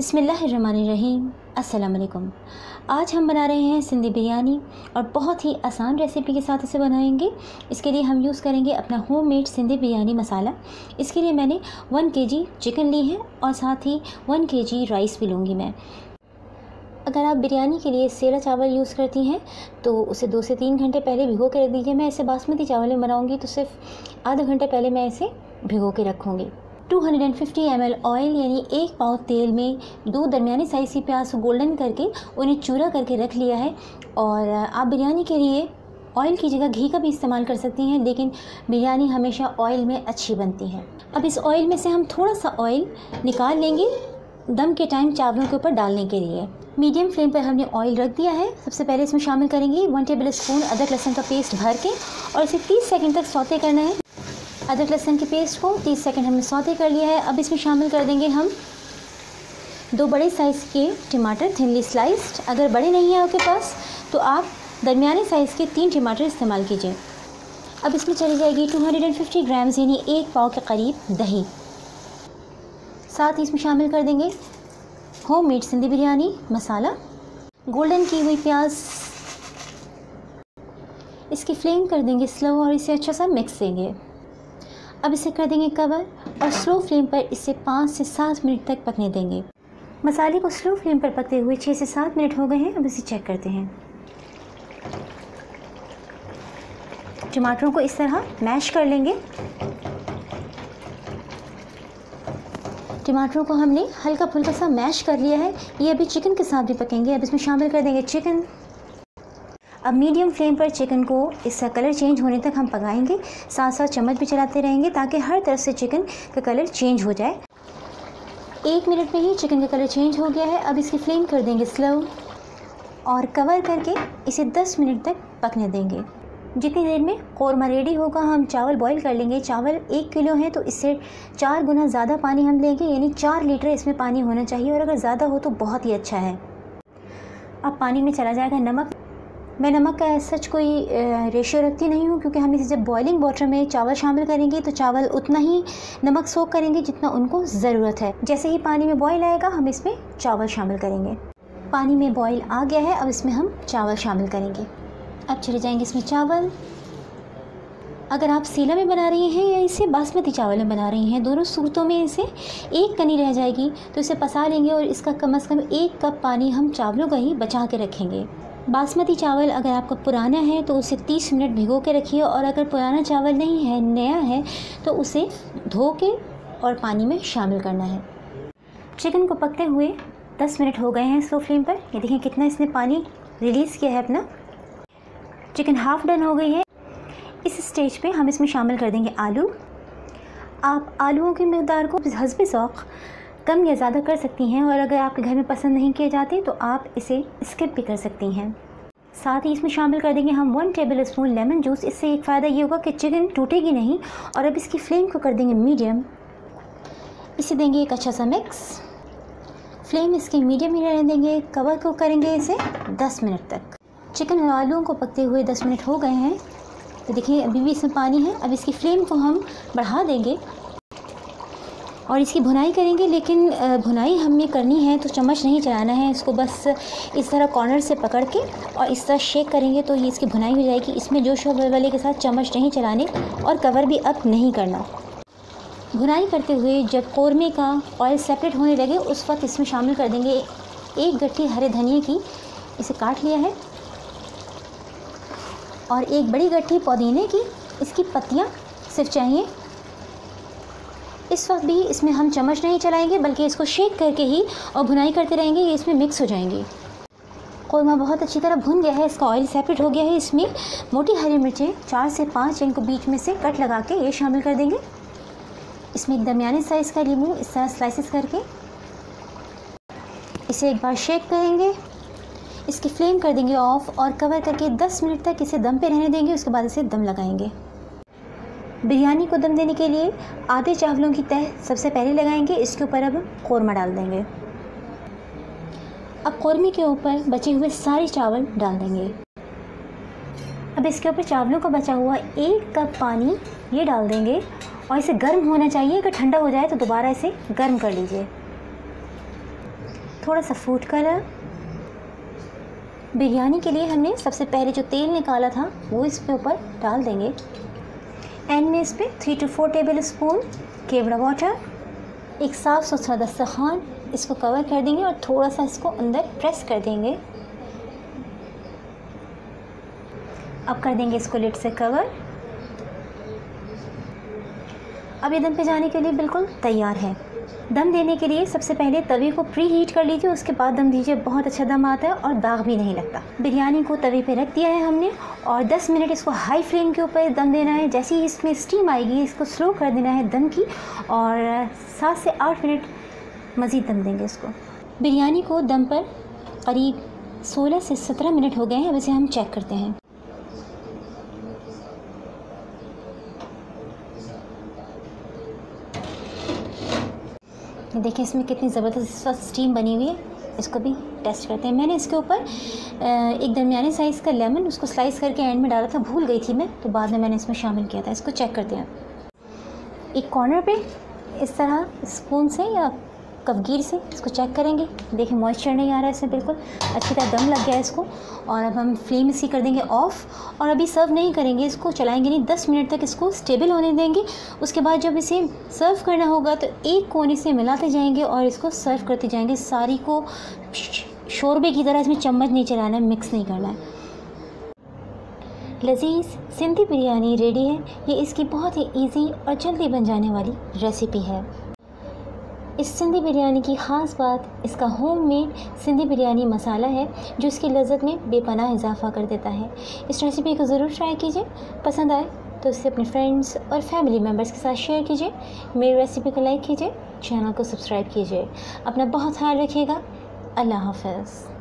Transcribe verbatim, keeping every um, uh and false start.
बिस्मिल्लाहिर्रहमानिर्रहीम। अस्सलाम वालेकुम। आज हम बना रहे हैं सिंधी बिरयानी और बहुत ही आसान रेसिपी के साथ इसे बनाएंगे। इसके लिए हम यूज़ करेंगे अपना होममेड सिंधी बिरयानी मसाला। इसके लिए मैंने वन केजी चिकन ली है और साथ ही वन केजी राइस भी लूँगी मैं। अगर आप बिरयानी के लिए सेला चावल यूज़ करती हैं तो उसे दो से तीन घंटे पहले भिगो के रख दीजिए। मैं इसे बासमती चावल में बनाऊँगी तो सिर्फ आधे घंटे पहले मैं इसे भिगो के रखूँगी। दो सौ पचास एम एल ऑयल यानी एक पाव तेल में दो दरमियानी साइज़ की प्याज को गोल्डन करके उन्हें चूरा करके रख लिया है। और आप बिरयानी के लिए ऑयल की जगह घी का भी इस्तेमाल कर सकती हैं, लेकिन बिरयानी हमेशा ऑयल में अच्छी बनती है। अब इस ऑयल में से हम थोड़ा सा ऑयल निकाल लेंगे दम के टाइम चावलों के ऊपर डालने के लिए। मीडियम फ्लेम पर हमने ऑयल रख दिया है। सबसे पहले इसमें शामिल करेंगे वन टेबल स्पून अदरक लहसुन का पेस्ट भर के और इसे तीस सेकंड तक सौते करना है। अदरक लहसुन के पेस्ट को तीस सेकंड हमने सौते कर लिया है। अब इसमें शामिल कर देंगे हम दो बड़े साइज़ के टमाटर थिनली स्लाइस्ड। अगर बड़े नहीं हैं आपके पास तो आप दरमियाने साइज़ के तीन टमाटर इस्तेमाल कीजिए। अब इसमें चली जाएगी दो सौ पचास ग्राम्स यानी एक पाव के करीब दही। साथ ही इसमें शामिल कर देंगे होममेड सिंधी बिरयानी मसाला, गोल्डन की हुई प्याज। इसकी फ्लेम कर देंगे स्लो और इसे अच्छा सा मिक्स देंगे। अब इसे कर देंगे कवर और स्लो फ्लेम पर इसे पाँच से सात मिनट तक पकने देंगे। मसाले को स्लो फ्लेम पर पकते हुए छः से सात मिनट हो गए हैं। अब इसे चेक करते हैं। टमाटरों को इस तरह मैश कर लेंगे। टमाटरों को हमने हल्का फुल्का सा मैश कर लिया है। ये अभी चिकन के साथ भी पकेंगे। अब इसमें शामिल कर देंगे चिकन। अब मीडियम फ्लेम पर चिकन को इसका कलर चेंज होने तक हम पकाएंगे। साथ साथ चम्मच भी चलाते रहेंगे ताकि हर तरफ से चिकन का कलर चेंज हो जाए। एक मिनट में ही चिकन का कलर चेंज हो गया है। अब इसकी फ्लेम कर देंगे स्लो और कवर करके इसे दस मिनट तक पकने देंगे। जितनी देर में कौरमा रेडी होगा हम चावल बॉईल कर लेंगे। चावल एक किलो है तो इससे चार गुना ज़्यादा पानी हम लेंगे, यानी चार लीटर इसमें पानी होना चाहिए और अगर ज़्यादा हो तो बहुत ही अच्छा है। अब पानी में चला जाएगा नमक। मैं नमक का सच कोई रेशियो रखती नहीं हूँ क्योंकि हम इसे जब बॉइलिंग वाटर में चावल शामिल करेंगे तो चावल उतना ही नमक सोख करेंगे जितना उनको ज़रूरत है। जैसे ही पानी में बॉईल आएगा हम इसमें चावल शामिल करेंगे। पानी में बॉईल आ गया है। अब इसमें हम चावल शामिल करेंगे। अब चले जाएंगे इसमें चावल। अगर आप सीला में बना रही हैं या इसे बासमती चावल में बना रही हैं, दोनों सूरतों में इसे एक कनी रह जाएगी तो इसे पसा लेंगे और इसका कम से कम एक कप पानी हम चावलों का ही बचा के रखेंगे। बासमती चावल अगर आपका पुराना है तो उसे तीस मिनट भिगो के रखिए और अगर पुराना चावल नहीं है, नया है, तो उसे धो के और पानी में शामिल करना है। चिकन को पकते हुए दस मिनट हो गए हैं स्लो फ्लेम पर। ये देखें कितना इसने पानी रिलीज़ किया है अपना। चिकन हाफ़ डन हो गई है। इस स्टेज पे हम इसमें शामिल कर देंगे आलू। आप आलूओं की मिक़दार को हस्बे ज़ौक़ कम या ज़्यादा कर सकती हैं और अगर आपके घर में पसंद नहीं किए जाते तो आप इसे स्किप भी कर सकती हैं। साथ ही इसमें शामिल कर देंगे हम one tablespoon lemon juice. इससे एक फ़ायदा ये होगा कि चिकन टूटेगी नहीं। और अब इसकी फ्लेम को कर देंगे मीडियम। इसे देंगे एक अच्छा सा मिक्स। फ्लेम इसकी मीडियम ही रहने देंगे। कवर को करेंगे इसे दस मिनट तक। चिकन और आलूओं को पकते हुए दस मिनट हो गए हैं तो देखिए अभी भी इसमें पानी है। अब इसकी फ्लेम को हम बढ़ा देंगे और इसकी भुनाई करेंगे, लेकिन भुनाई हमें करनी है तो चम्मच नहीं चलाना है। इसको बस इस तरह कॉर्नर से पकड़ के और इस तरह शेक करेंगे तो ये इसकी भुनाई हो जाएगी। इसमें जोश वाले के साथ चम्मच नहीं चलाने और कवर भी अप नहीं करना। भुनाई करते हुए जब कौरमे का ऑयल सेपरेट होने लगे उस वक्त इसमें शामिल कर देंगे एक गट्ठी हरे धनिए की। इसे काट लिया है और एक बड़ी गट्ठी पुदीने की। इसकी पत्तियाँ सिर्फ चाहिए। इस वक्त भी इसमें हम चम्मच नहीं चलाएंगे बल्कि इसको शेक करके ही और भुनाई करते रहेंगे। ये इसमें मिक्स हो जाएंगी। कौरमा बहुत अच्छी तरह भुन गया है। इसका ऑयल सेपरेट हो गया है। इसमें मोटी हरी मिर्चें चार से पाँच इनको बीच में से कट लगा के ये शामिल कर देंगे। इसमें एक दरमियाने साइज़ का नींबू इस तरह स्लाइसेस करके इसे एक बार शेक करेंगे। इसकी फ्लेम कर देंगे ऑफ और कवर करके दस मिनट तक इसे दम पे रहने देंगे। उसके बाद इसे दम लगाएंगे। बिरयानी को दम देने के लिए आधे चावलों की तह सबसे पहले लगाएंगे। इसके ऊपर अब कौरमा डाल देंगे। अब कौरमे के ऊपर बचे हुए सारे चावल डाल देंगे। अब इसके ऊपर चावलों का बचा हुआ एक कप पानी ये डाल देंगे और इसे गर्म होना चाहिए। अगर ठंडा हो जाए तो दोबारा इसे गर्म कर लीजिए। थोड़ा सा फूड कलर। बिरयानी के लिए हमने सबसे पहले जो तेल निकाला था वो इसके ऊपर डाल देंगे। एंड में इस पर three to four tablespoon केवड़ा वाटर, एक साफ़ सुथरा दस्तरखान, इसको कवर कर देंगे और थोड़ा सा इसको अंदर प्रेस कर देंगे। अब कर देंगे इसको लिड से कवर। अब ये दम पे जाने के लिए बिल्कुल तैयार है। दम देने के लिए सबसे पहले तवे को प्री हीट कर लीजिए, उसके बाद दम दीजिए। बहुत अच्छा दम आता है और दाग भी नहीं लगता। बिरयानी को तवे पे रख दिया है हमने और दस मिनट इसको हाई फ्लेम के ऊपर दम देना है। जैसे ही इसमें स्टीम आएगी इसको स्लो कर देना है दम की और सात से आठ मिनट मज़ीद दम देंगे इसको। बिरयानी को दम पर करीब सोलह से सत्रह मिनट हो गए हैं। अब इसे हम चेक करते हैं। देखिए इसमें कितनी ज़बरदस्त इस वक्त स्टीम बनी हुई है। इसको भी टेस्ट करते हैं। मैंने इसके ऊपर एक दरमियाने साइज़ का लेमन उसको स्लाइस करके एंड में डाला था, भूल गई थी मैं, तो बाद में मैंने इसमें शामिल किया था। इसको चेक करते हैं। एक कॉर्नर पे इस तरह स्पून से या कपगीर से इसको चेक करेंगे। देखिए मॉइस्चर नहीं आ रहा है इसमें, बिल्कुल अच्छी तरह दम लग गया है इसको। और अब हम फ्लेम इसकी कर देंगे ऑफ़ और अभी सर्व नहीं करेंगे, इसको चलाएंगे नहीं। दस मिनट तक इसको स्टेबल होने देंगे। उसके बाद जब इसे सर्व करना होगा तो एक कोने से मिलाते जाएंगे और इसको सर्व करते जाएंगे। सारी को शोरबे की तरह इसमें चम्मच नहीं चलाना है, मिक्स नहीं करना है। लजीज सिंधी बिरयानी रेडी है। ये इसकी बहुत ही ईजी और जल्दी बन जाने वाली रेसिपी है। इस सिंधी बिरयानी की ख़ास बात इसका होममेड सिंधी बिरयानी मसाला है जो इसकी लज़्ज़त में बेपनाह इजाफ़ा कर देता है। इस रेसिपी को ज़रूर ट्राई कीजिए। पसंद आए तो इसे अपने फ्रेंड्स और फैमिली मेम्बर्स के साथ शेयर कीजिए। मेरी रेसिपी को लाइक कीजिए, चैनल को सब्सक्राइब कीजिए। अपना बहुत ख्याल रखिएगा। अल्लाह हाफ़िज़।